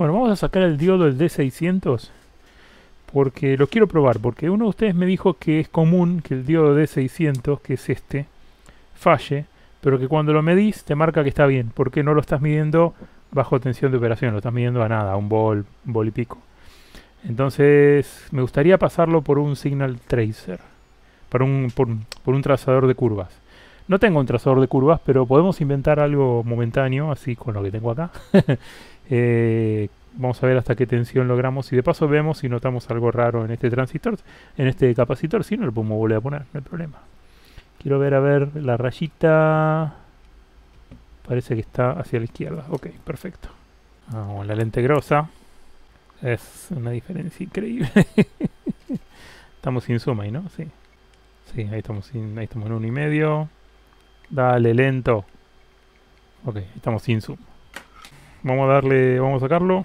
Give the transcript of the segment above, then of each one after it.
Bueno, vamos a sacar el diodo del D600 porque lo quiero probar. Porque uno de ustedes me dijo que es común que el diodo D600, que es este, falle, pero que cuando lo medís te marca que está bien, porque no lo estás midiendo bajo tensión de operación, lo estás midiendo a nada, a un vol y pico. Entonces me gustaría pasarlo por un signal tracer, por un trazador de curvas. No tengo un trazador de curvas, pero podemos inventar algo momentáneo, así con lo que tengo acá. Vamos a ver hasta qué tensión logramos y de paso vemos si notamos algo raro en este transistor, en este capacitor. Si no, lo podemos volver a poner, no hay problema. Quiero ver, a ver, la rayita. Parece que está hacia la izquierda. Ok, perfecto. Vamos, la lente grosa. Es una diferencia increíble. Estamos sin zoom ahí, ¿no? Sí. Sí, ahí estamos en 1,5. Dale, lento. Ok, estamos sin zoom. Vamos a darle, vamos a sacarlo.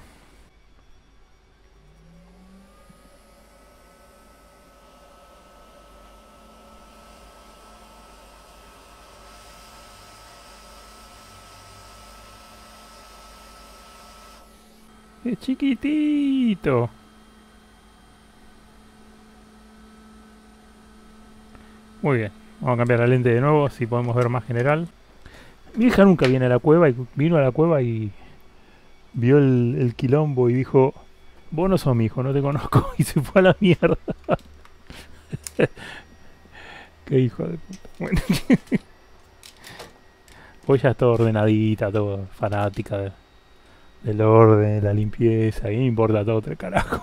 Es chiquitito. Muy bien. Vamos a cambiar la lente de nuevo, así podemos ver más general. Mi hija nunca viene a la cueva y vino a la cueva y vio el quilombo y dijo, vos no sos mi hijo, no te conozco. Y se fue a la mierda. Qué hijo de puta. Bueno, pues ya es todo ordenadita, todo fanática del orden, la limpieza, y no importa todo tres carajo.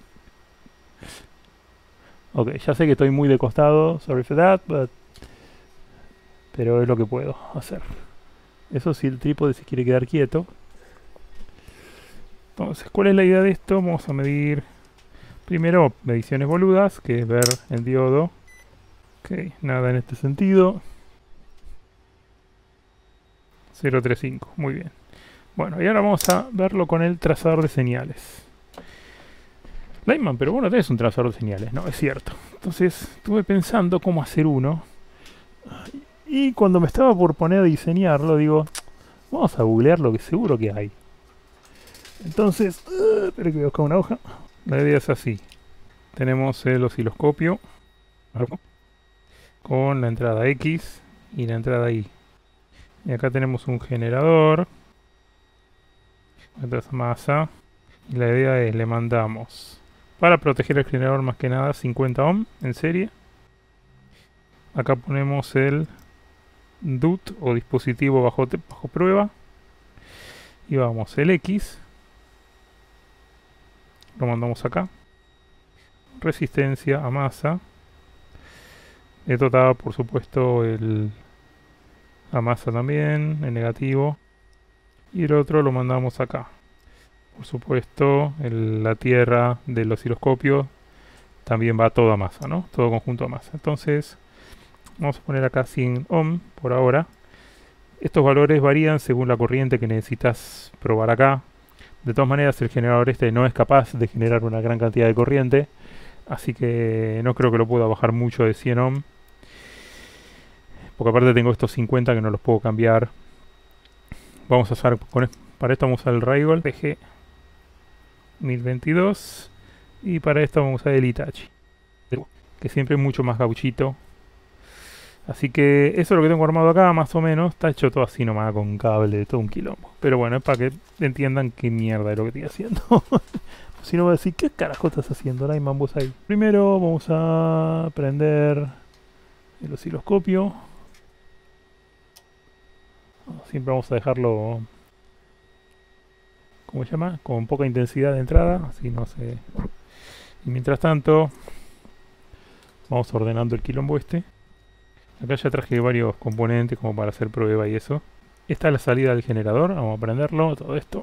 Ok, ya sé que estoy muy de costado, sorry for that, pero es lo que puedo hacer. Eso sí, el trípode se quiere quedar quieto. Entonces, ¿cuál es la idea de esto? Vamos a medir primero mediciones boludas, que es ver el diodo. Ok, nada en este sentido. 0,35, muy bien. Bueno, y ahora vamos a verlo con el trazador de señales. Lyman, pero vos no tenés un trazador de señales, no, es cierto. Entonces estuve pensando cómo hacer uno. Y cuando me estaba por poner a diseñarlo, digo, vamos a googlear lo que seguro que hay. Entonces, espera que voy a buscar una hoja. La idea es así. Tenemos el osciloscopio con la entrada X y la entrada Y. Y acá tenemos un generador. Esta es masa. Y la idea es, le mandamos, para proteger el generador más que nada, 50 ohm en serie. Acá ponemos el DUT o dispositivo bajo prueba. Y vamos, el X. Lo mandamos acá. Resistencia a masa. Esto está, por supuesto, a masa también, en negativo. Y el otro lo mandamos acá. Por supuesto, la tierra del osciloscopio también va todo a masa, ¿no? Todo conjunto a masa. Entonces, vamos a poner acá 100 ohm por ahora. Estos valores varían según la corriente que necesitas probar acá. De todas maneras, el generador este no es capaz de generar una gran cantidad de corriente. Así que no creo que lo pueda bajar mucho de 100 ohm. Porque aparte tengo estos 50 que no los puedo cambiar. Vamos a usar, para esto vamos a usar el Rigol PG 1022. Y para esto vamos a usar el Hitachi, que siempre es mucho más gauchito. Así que eso es lo que tengo armado acá, más o menos. Está hecho todo así nomás, con cable, todo un quilombo. Pero bueno, es para que entiendan qué mierda es lo que estoy haciendo. Si no voy a decir, ¿qué carajo estás haciendo, Lyman, vos ahí? Primero vamos a prender el osciloscopio. Siempre vamos a dejarlo, ¿cómo se llama? Con poca intensidad de entrada, así no se... Y mientras tanto, vamos ordenando el quilombo este. Acá ya traje varios componentes como para hacer prueba y eso. Esta es la salida del generador, vamos a prenderlo, todo esto.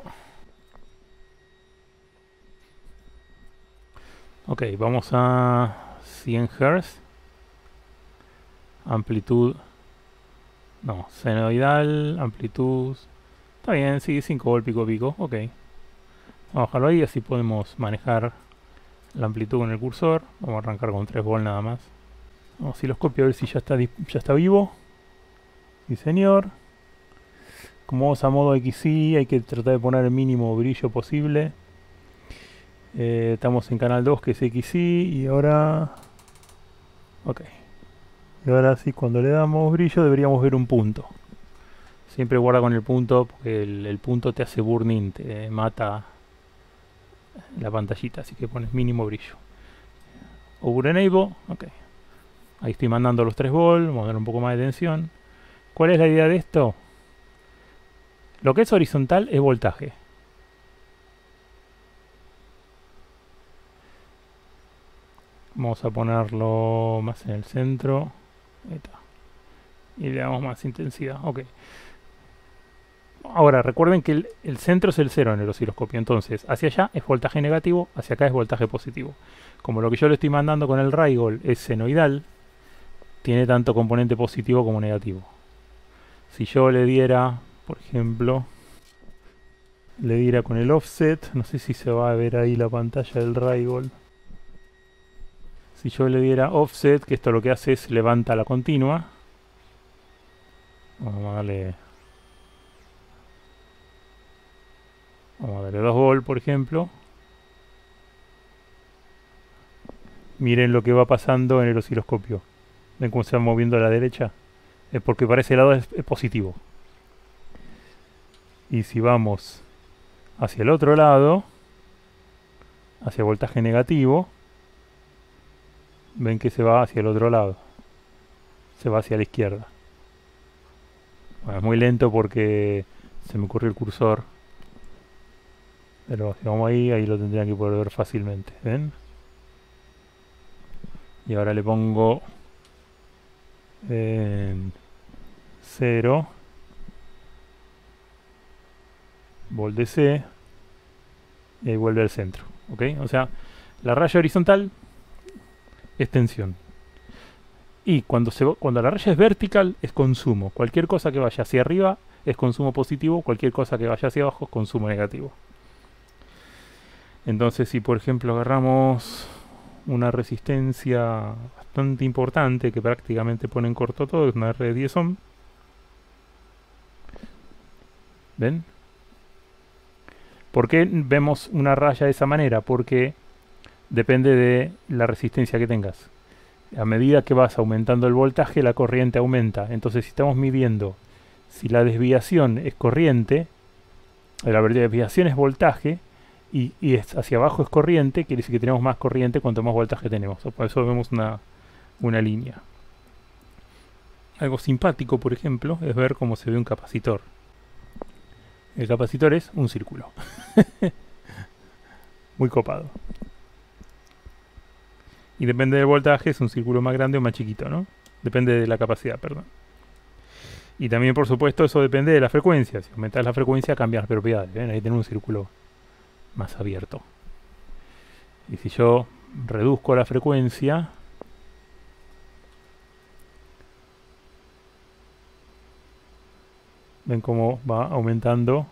Ok, vamos a 100 Hz. Amplitud... No, senoidal, amplitud... Está bien, sí, 5 volt pico pico, ok. Vamos a bajarlo ahí, así podemos manejar la amplitud con el cursor. Vamos a arrancar con 3 volt nada más. Vamos a osciloscopio a ver si ya está vivo. Sí, señor. Como vamos a modo XY, hay que tratar de poner el mínimo brillo posible. Estamos en canal 2, que es XY, y ahora... Ok. Y ahora sí, cuando le damos brillo deberíamos ver un punto. Siempre guarda con el punto, porque el punto te hace burn-in, te mata la pantallita, así que pones mínimo brillo. Over enable, ok. Ahí estoy mandando los 3 volts, vamos a dar un poco más de tensión. ¿Cuál es la idea de esto? Lo que es horizontal es voltaje. Vamos a ponerlo más en el centro. Ahí está. Y le damos más intensidad. Ok. Ahora, recuerden que el centro es el 0 en el osciloscopio. Entonces, hacia allá es voltaje negativo, hacia acá es voltaje positivo. Como lo que yo le estoy mandando con el Rigol es senoidal, tiene tanto componente positivo como negativo. Si yo le diera, por ejemplo, le diera con el offset, no sé si se va a ver ahí la pantalla del Rigol. Si yo le diera offset, que esto lo que hace es levanta la continua. Vamos a darle 2 volts, por ejemplo. Miren lo que va pasando en el osciloscopio. ¿Ven cómo se va moviendo a la derecha? Es porque para ese lado es positivo. Y si vamos hacia el otro lado, hacia voltaje negativo, ven que se va hacia el otro lado. Se va hacia la izquierda. Bueno, es muy lento porque se me ocurrió el cursor. Pero si vamos ahí, ahí lo tendrían que poder ver fácilmente. ¿Ven? Y ahora le pongo en 0 volt DC y ahí vuelve al centro. ¿Ok? O sea, la raya horizontal es tensión. Y cuando la raya es vertical es consumo. Cualquier cosa que vaya hacia arriba es consumo positivo, cualquier cosa que vaya hacia abajo es consumo negativo. Entonces, si por ejemplo agarramos una resistencia bastante importante que prácticamente pone en corto todo, es una R de 10 ohm. ¿Ven? ¿Por qué vemos una raya de esa manera? Porque depende de la resistencia que tengas. A medida que vas aumentando el voltaje, la corriente aumenta. Entonces, si estamos midiendo si la desviación es corriente, la desviación es voltaje, y hacia abajo es corriente, quiere decir que tenemos más corriente cuanto más voltaje tenemos. Por eso vemos una línea. Algo simpático, por ejemplo, es ver cómo se ve un capacitor. El capacitor es un círculo. Muy copado. Y depende del voltaje, es un círculo más grande o más chiquito, ¿no? Depende de la capacidad, perdón. Y también, por supuesto, eso depende de la frecuencia. Si aumentas la frecuencia, cambias las propiedades. ¿Ven? Ahí tenemos un círculo más abierto. Y si yo reduzco la frecuencia, ven cómo va aumentando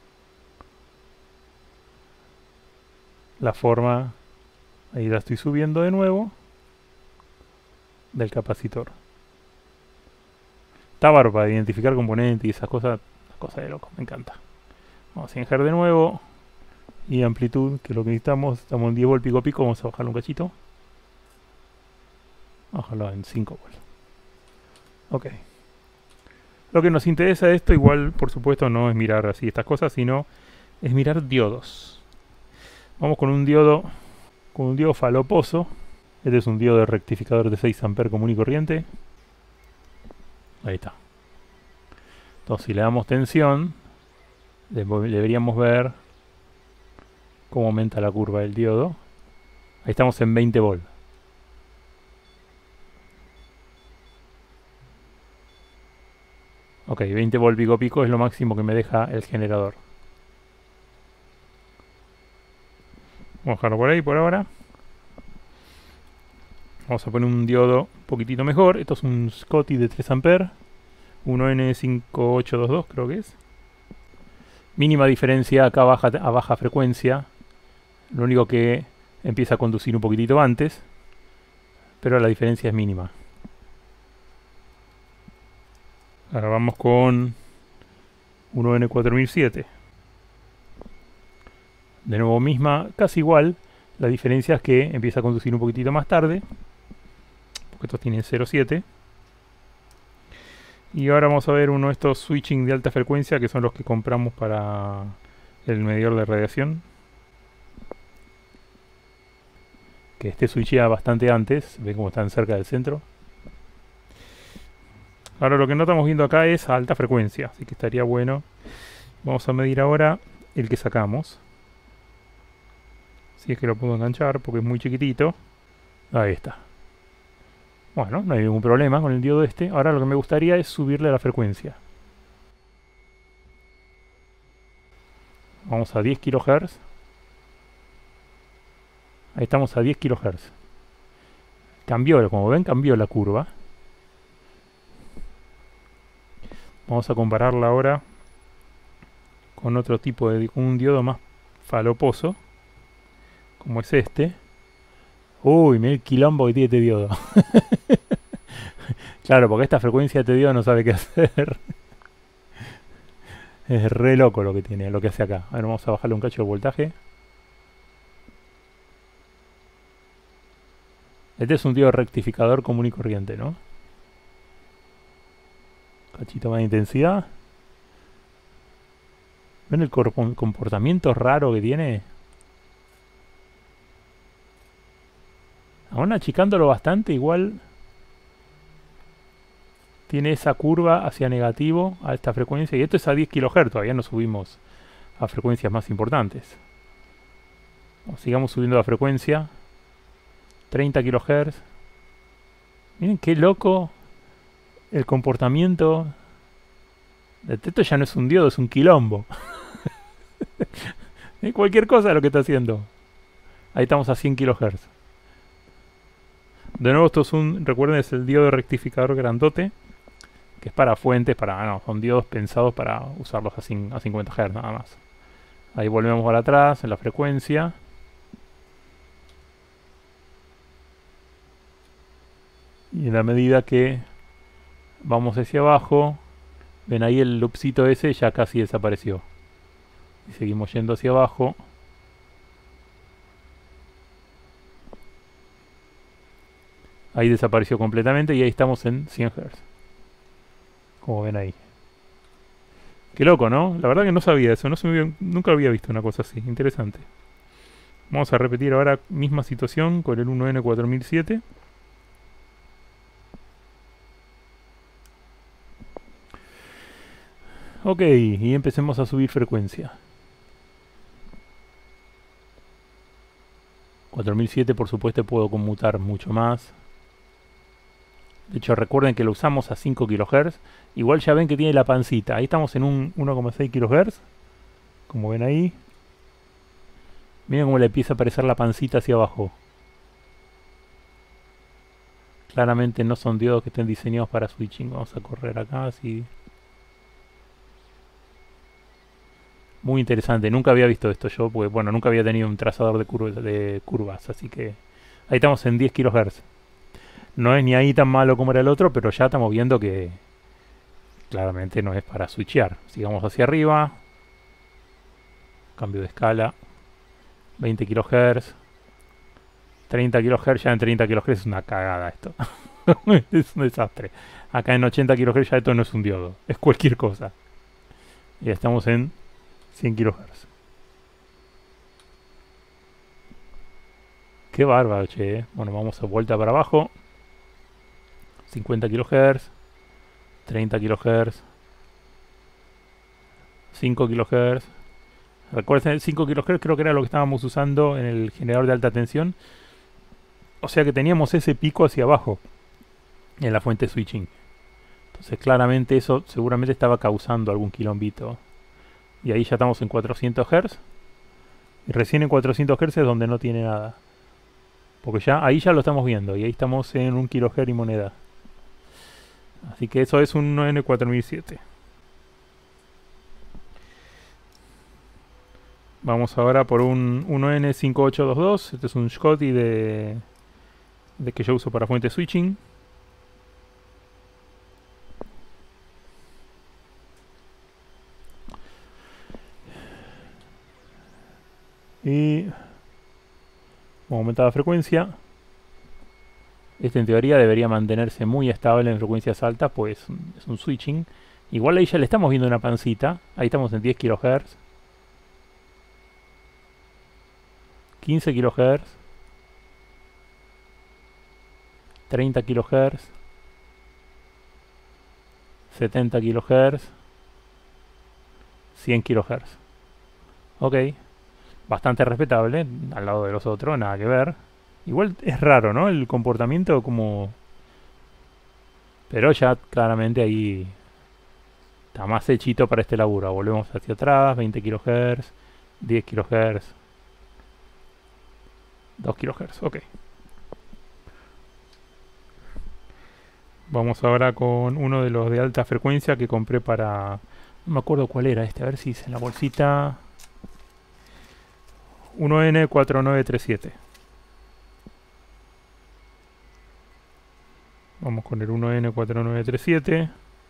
la forma. Ahí la estoy subiendo de nuevo del capacitor. Está bárbaro para identificar componentes y esas cosas. Cosa de loco, me encanta. Vamos a enjar de nuevo. Y amplitud, que es lo que necesitamos. Estamos en 10 volt pico pico. Vamos a bajarlo un cachito. Bajarlo en 5 volt. Ok. Lo que nos interesa de esto, igual, por supuesto, no es mirar así estas cosas, sino es mirar diodos. Vamos con un diodo faloposo. Este es un diodo de rectificador de 6 A común y corriente. Ahí está. Entonces, si le damos tensión, deberíamos ver cómo aumenta la curva del diodo. Ahí estamos en 20 volt. Ok, 20 volt pico pico es lo máximo que me deja el generador. Vamos a dejarlo por ahí por ahora. Vamos a poner un diodo un poquitito mejor. Esto es un Scotty de 3 A. 1N5822 creo que es. Mínima diferencia acá a baja frecuencia. Lo único que empieza a conducir un poquitito antes. Pero la diferencia es mínima. Ahora vamos con 1N4007. De nuevo misma, casi igual. La diferencia es que empieza a conducir un poquitito más tarde, porque estos tienen 0,7. Y ahora vamos a ver uno de estos switching de alta frecuencia, que son los que compramos para el medidor de radiación. Que este switchea bastante antes, ven cómo están cerca del centro. Ahora lo que no estamos viendo acá es a alta frecuencia, así que estaría bueno. Vamos a medir ahora el que sacamos. Si es que lo puedo enganchar, porque es muy chiquitito. Ahí está. Bueno, no hay ningún problema con el diodo este. Ahora lo que me gustaría es subirle la frecuencia. Vamos a 10 kHz. Ahí estamos a 10 kHz. Cambió, como ven, cambió la curva. Vamos a compararla ahora con otro tipo de un diodo más faloposo, como es este. Uy, mira el quilombo que tiene este diodo. Claro, porque esta frecuencia de este diodo no sabe qué hacer. Es re loco lo que tiene, lo que hace acá. A ver, vamos a bajarle un cacho de voltaje. Este es un diodo rectificador común y corriente, ¿no? Cachito más de intensidad. ¿Ven el comportamiento raro que tiene? Aún achicándolo bastante, igual tiene esa curva hacia negativo a esta frecuencia. Y esto es a 10 kHz, todavía no subimos a frecuencias más importantes. Sigamos subiendo la frecuencia. 30 kHz. Miren qué loco el comportamiento. Esto ya no es un diodo, es un quilombo. Cualquier cosa es lo que está haciendo. Ahí estamos a 100 kHz. De nuevo, esto es recuerden, es el diodo rectificador grandote, que es para fuentes, son diodos pensados para usarlos a 50 Hz nada más. Ahí volvemos para atrás en la frecuencia. Y en la medida que vamos hacia abajo, ven ahí el loopcito ese ya casi desapareció. Y seguimos yendo hacia abajo. Ahí desapareció completamente y ahí estamos en 100 Hz. Como ven ahí. Qué loco, ¿no? La verdad que no sabía eso. Nunca había visto una cosa así. Interesante. Vamos a repetir ahora misma situación con el 1N4007. Ok, y empecemos a subir frecuencia. 4007 por supuesto puedo conmutar mucho más. De hecho recuerden que lo usamos a 5 kHz. Igual ya ven que tiene la pancita. Ahí estamos en un 1,6 kHz. Como ven ahí. Miren cómo le empieza a aparecer la pancita hacia abajo. Claramente no son diodos que estén diseñados para switching. Vamos a correr acá así. Muy interesante. Nunca había visto esto yo. Porque bueno, nunca había tenido un trazador de curvas. Así que ahí estamos en 10 kHz. No es ni ahí tan malo como era el otro, pero ya estamos viendo que claramente no es para switchear. Sigamos hacia arriba. Cambio de escala. 20 kHz. 30 kHz. Ya en 30 kHz es una cagada esto. Es un desastre. Acá en 80 kHz ya esto no es un diodo. Es cualquier cosa. Y ya estamos en 100 kHz. Qué bárbaro, che. Bueno, vamos a vuelta para abajo. 50 kHz, 30 kHz, 5 kHz. Recuerden, el 5 kHz creo que era lo que estábamos usando en el generador de alta tensión. O sea que teníamos ese pico hacia abajo en la fuente switching. Entonces claramente eso seguramente estaba causando algún quilombito. Y ahí ya estamos en 400 Hz. Y recién en 400 Hz es donde no tiene nada. Porque ya ahí ya lo estamos viendo. Y ahí estamos en 1 kHz y moneda. Así que eso es un N4007. Vamos ahora por un 1N5822. Este es un Schottky de que yo uso para fuente switching. Y vamos a aumentar la frecuencia. Este en teoría debería mantenerse muy estable en frecuencias altas, pues es un switching. Igual ahí ya le estamos viendo una pancita. Ahí estamos en 10 kHz. 15 kHz. 30 kHz. 70 kHz. 100 kHz. Ok. Bastante respetable. Al lado de los otros, nada que ver. Igual es raro, ¿no? El comportamiento como... Pero ya claramente ahí está más hechito para este laburo. Volvemos hacia atrás, 20 kHz, 10 kHz, 2 kHz, ok. Vamos ahora con uno de los de alta frecuencia que compré para... No me acuerdo cuál era este, a ver si dice en la bolsita... 1N4937. Vamos con el 1N4937.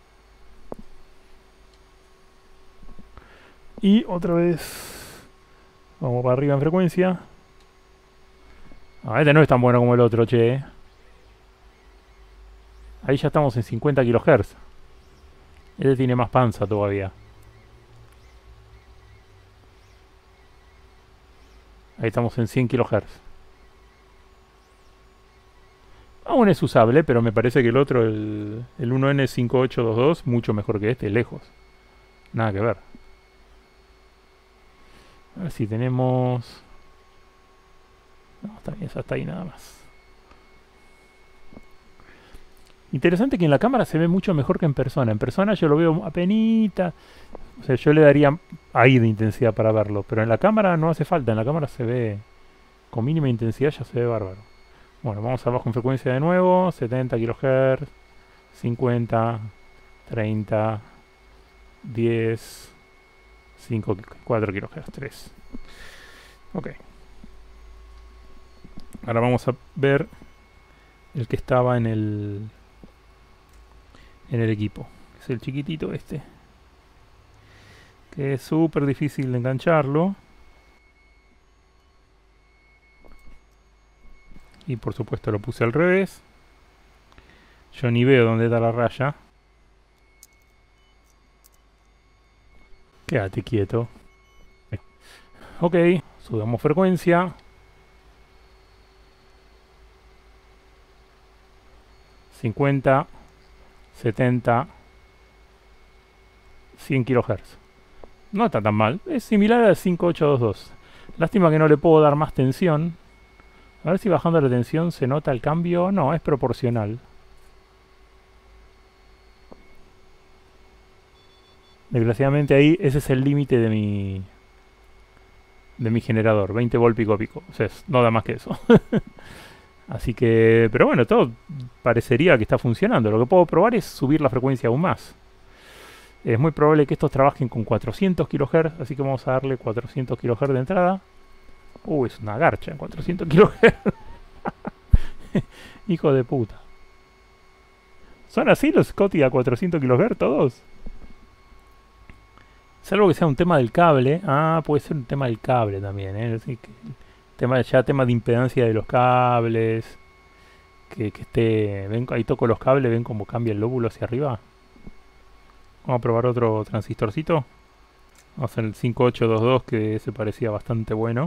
Y otra vez vamos para arriba en frecuencia. Este no es tan bueno como el otro, che. Ahí ya estamos en 50 kHz. Este tiene más panza todavía. Ahí estamos en 100 kHz. Aún es usable, pero me parece que el otro, el 1N5822, mucho mejor que este, lejos. Nada que ver. A ver si tenemos... No, está bien, hasta ahí nada más. Interesante que en la cámara se ve mucho mejor que en persona. En persona yo lo veo apenita. O sea, yo le daría ahí de intensidad para verlo. Pero en la cámara no hace falta. En la cámara se ve con mínima intensidad, ya se ve bárbaro. Bueno, vamos abajo en frecuencia de nuevo. 70 kHz, 50, 30, 10, 5, 4 kHz, 3. Ok. Ahora vamos a ver el que estaba en el equipo. Es el chiquitito este. Que es súper difícil de engancharlo. Y por supuesto lo puse al revés. Yo ni veo dónde está la raya. Quédate quieto. Ok, subamos frecuencia. 50, 70, 100 kHz. No está tan mal. Es similar al 5822. Lástima que no le puedo dar más tensión. A ver si bajando la tensión se nota el cambio. No, es proporcional. Desgraciadamente ahí ese es el límite de mi generador. 20 volt pico a pico. O sea, no da más que eso. Así que... Pero bueno, todo parecería que está funcionando. Lo que puedo probar es subir la frecuencia aún más. Es muy probable que estos trabajen con 400 kHz. Así que vamos a darle 400 kHz de entrada. Es una garcha, 400 kHz. Hijo de puta. ¿Son así los Scotty a 400 kHz todos? Salvo que sea un tema del cable. Puede ser un tema del cable también, Así que tema de impedancia de los cables. Que esté... ¿Ven? Ahí toco los cables, ven cómo cambia el lóbulo hacia arriba. Vamos a probar otro transistorcito. Vamos a hacer el 5822, que se parecía bastante bueno.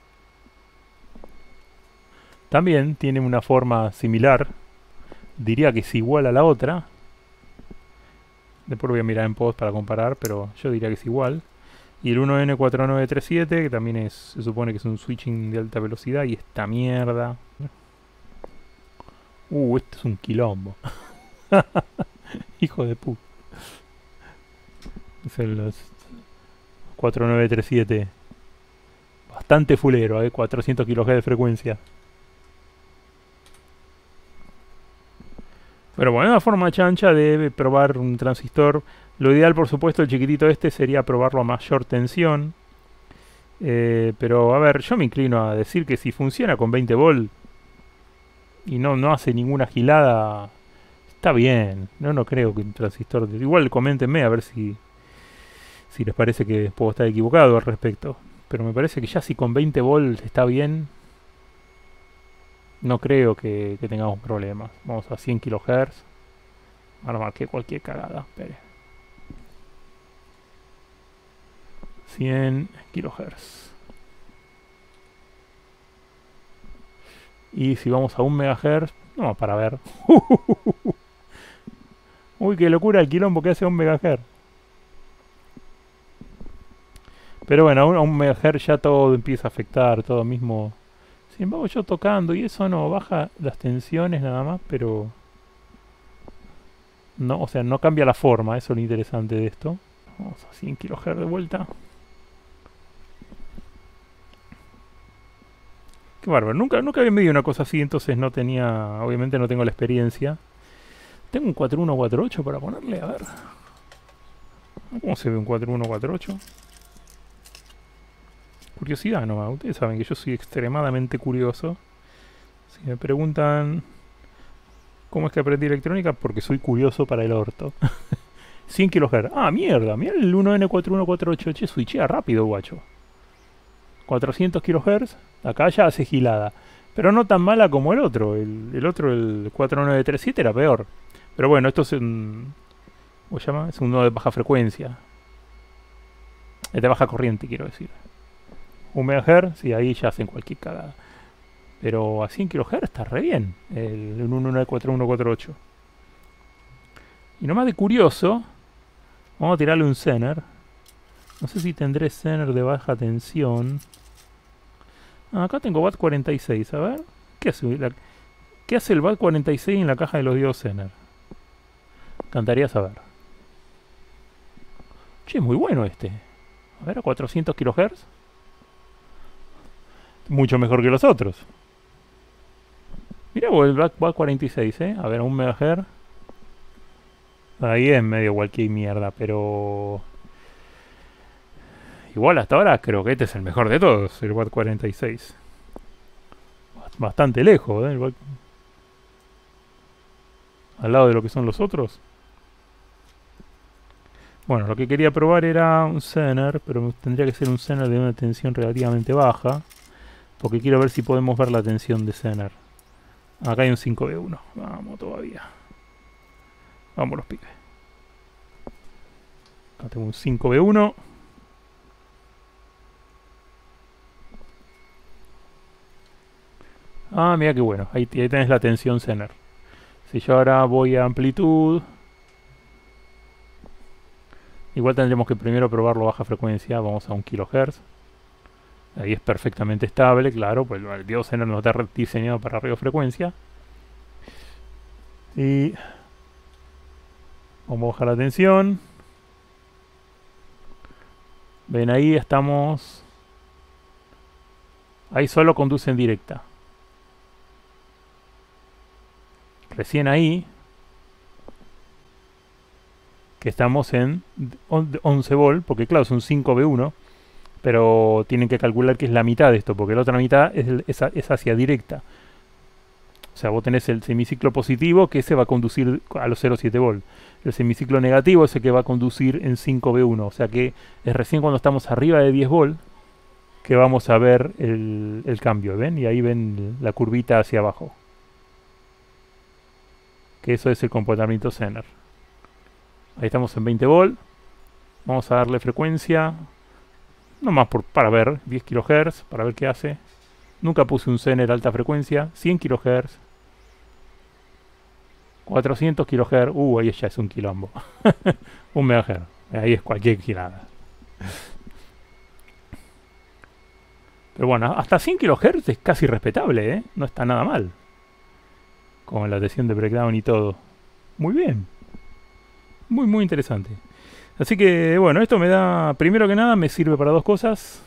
También tiene una forma similar. Diría que es igual a la otra. Después voy a mirar en post para comparar, pero yo diría que es igual. Y el 1N4937, que también se supone que es un switching de alta velocidad. Y esta mierda. Esto es un quilombo. Hijo de puta. Es el 4937. Bastante fulero, 400 kHz de frecuencia. Pero bueno, una forma chancha de probar un transistor. Lo ideal, por supuesto, el chiquitito este sería probarlo a mayor tensión. Pero a ver, yo me inclino a decir que si funciona con 20 volt y no hace ninguna gilada, está bien. No creo que un transistor... Igual coméntenme a ver si les parece que puedo estar equivocado al respecto. pero me parece que ya si con 20 volts está bien, no creo que tengamos problemas. Vamos a 100 kHz. Ahora marqué cualquier cagada. Espere. 100 kHz. Y si vamos a 1 MHz, no, para ver. Uy, qué locura el quilombo que hace 1 MHz. Pero bueno, a 1 MHz ya todo empieza a afectar, todo mismo. Sin embargo, yo tocando y eso no baja las tensiones nada más, pero no, o sea, no cambia la forma, eso es lo interesante de esto. Vamos a 100 kHz de vuelta. Qué bárbaro, nunca había medido una cosa así, entonces no tenía, obviamente no tengo la experiencia. Tengo un 4148 para ponerle, a ver. ¿Cómo se ve un 4148? Curiosidad nomás, ustedes saben que yo soy extremadamente curioso. Si me preguntan cómo es que aprendí electrónica, porque soy curioso para el orto. 100 kHz. Ah, mierda, mira el 1N4148, che, switchea rápido, guacho. 400 kHz, acá ya hace gilada. Pero no tan mala como el otro. El otro, el 4937, era peor. Pero bueno, esto es un... ¿Cómo se llama? Es un nodo de baja frecuencia. Es de baja corriente, quiero decir. 1 MHz, sí, ahí ya hacen cualquier cagada. Pero a 100 kHz está re bien. El 1N4148. Y nomás de curioso, vamos a tirarle un Zener. No sé si tendré Zener de baja tensión. Ah, acá tengo BAT46, a ver. ¿Qué hace el BAT46 en la caja de los diodos Zener? Encantaría saber. Che, muy bueno este. A ver, a 400 kHz. Mucho mejor que los otros. Mirá vos el BAT46, A ver, a 1 MHz. Ahí es medio cualquier mierda, pero... Igual hasta ahora creo que este es el mejor de todos, el BAT46. Bastante lejos, al lado de lo que son los otros. Bueno, lo que quería probar era un Zener, pero tendría que ser un Zener de una tensión relativamente baja. Porque quiero ver si podemos ver la tensión de Zener. Acá hay un 5B1. Vamos todavía. Vamos los pibes. Acá tengo un 5B1. Ah, mira qué bueno. Ahí tenés la tensión Zener. Si yo ahora voy a amplitud... Igual tendremos que primero probarlo a baja frecuencia. Vamos a 1 kHz. Ahí es perfectamente estable, claro, pues el diodo Zener no está diseñado para radiofrecuencia. Y vamos a bajar la tensión. Ven, ahí estamos. Ahí solo conduce en directa. Recién ahí, que estamos en 11 volt, porque claro, es un 5V1. Pero tienen que calcular que es la mitad de esto, porque la otra mitad es hacia directa. O sea, vos tenés el semiciclo positivo, que ese va a conducir a los 0,7 volt. El semiciclo negativo es el que va a conducir en 5V1. O sea que es recién cuando estamos arriba de 10 volt que vamos a ver el cambio. ¿Ven? Y ahí ven la curvita hacia abajo. Que eso es el comportamiento Zener. Ahí estamos en 20 volt. Vamos a darle frecuencia. Nomás para ver, 10 kHz, para ver qué hace. Nunca puse un Zener alta frecuencia. 100 kHz. 400 kHz. Ahí ya es un quilombo. 1 MHz. Ahí es cualquier girada. Pero bueno, hasta 100 kHz es casi respetable, ¿eh? No está nada mal. Con la tensión de breakdown y todo. Muy bien. Muy, muy interesante. Así que, bueno, esto me da, primero que nada, me sirve para dos cosas.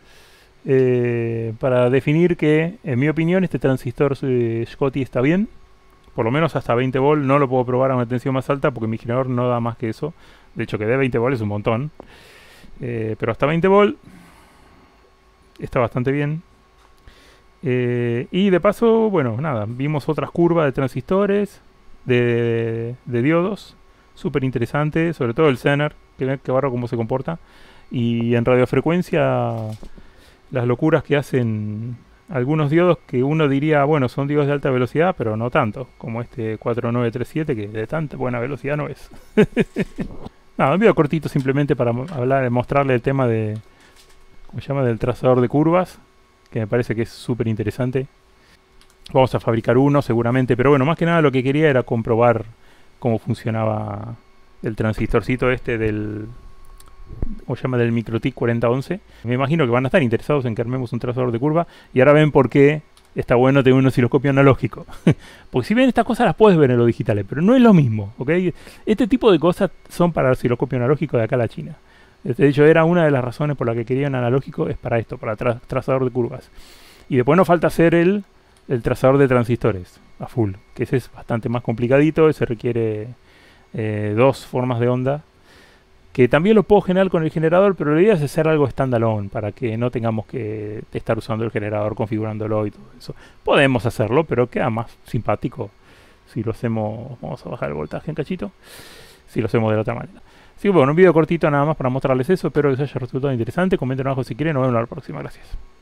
Para definir que, en mi opinión, este transistor Schottky está bien. Por lo menos hasta 20 volt. No lo puedo probar a una tensión más alta porque mi generador no da más que eso. De hecho, que dé 20 volt es un montón. Pero hasta 20 volt está bastante bien. Y de paso, bueno, nada, vimos otras curvas de transistores, de diodos. Súper interesante, sobre todo el Zener, que barro cómo se comporta. Y en radiofrecuencia las locuras que hacen algunos diodos que uno diría, bueno, son diodos de alta velocidad, pero no tanto, como este 4937 que de tanta buena velocidad no es. Nada, un video cortito simplemente para mostrarle el tema de, ¿cómo se llama?, del trazador de curvas, que me parece que es súper interesante. Vamos a fabricar uno seguramente, pero bueno, más que nada lo que quería era comprobar cómo funcionaba el transistorcito este del, ¿cómo se llama?, del MikroTik 4011. Me imagino que van a estar interesados en que armemos un trazador de curva, y ahora ven por qué está bueno tener un osciloscopio analógico. Porque si bien estas cosas las puedes ver en los digitales, pero no es lo mismo, ¿ok? Este tipo de cosas son para el osciloscopio analógico de acá a la China. De hecho, era una de las razones por la que querían analógico, es para esto, para trazador de curvas. Y después nos falta hacer el trazador de transistores a full, que ese es bastante más complicadito, ese requiere dos formas de onda, que también lo puedo generar con el generador, pero la idea es hacer algo standalone para que no tengamos que estar usando el generador, configurándolo y todo eso. Podemos hacerlo, pero queda más simpático si lo hacemos. Vamos a bajar el voltaje en cachito, si lo hacemos de la otra manera. Así que bueno, un video cortito nada más para mostrarles eso. Espero que les haya resultado interesante. Comenten abajo si quieren. Nos vemos la próxima. Gracias.